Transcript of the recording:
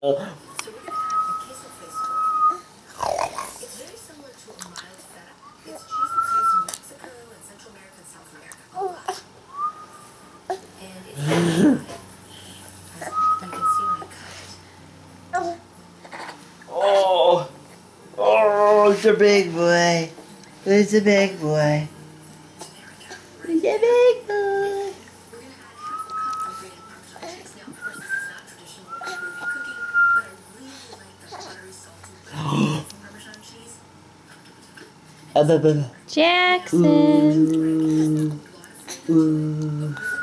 So we're gonna add a queso fresco. It's very similar to a mild feta. It's cheese that's used in Mexico and Central America and South America a lot. And it's very dry. As you can see when I cut it. Oh, oh, it's a big boy. It's a big boy. It's a big boy. We're gonna add half a cup of grated Parmesan cheese. Now, of course, this is not traditional Peruvian cooking, but I really like the buttery, salty flavor from Parmesan cheese. Jackson. Jackson. Ooh. Ooh.